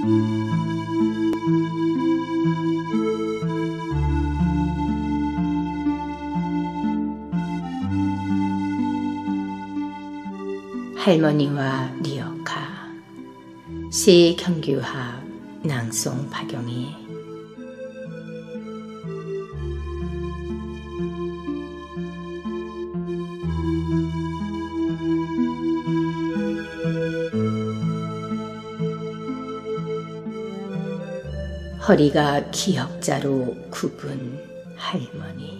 할머니와 리어카 시 경규합 낭송 박영희. 허리가 기역자로 굽은 할머니.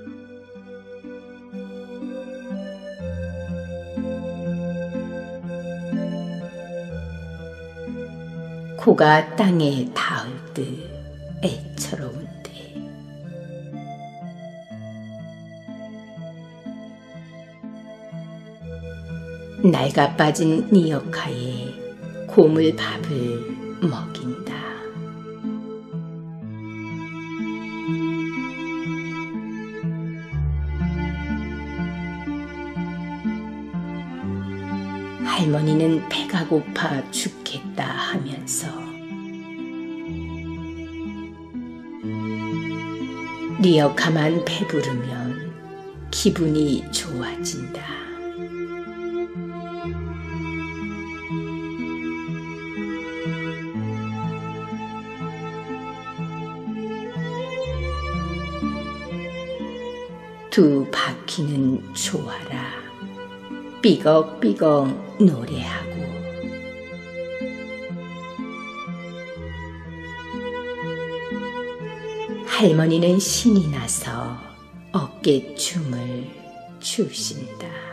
코가 땅에 닿을 듯 애처로운데 낡아 빠진 니어카에 고물밥을 먹인다. 할머니는 배가 고파 죽겠다 하면서 리어카만 배부르면 기분이 좋아진다. 두 바퀴는 좋아라 삐걱삐걱 노래하고 할머니는 신이 나서 어깨춤을 추신다.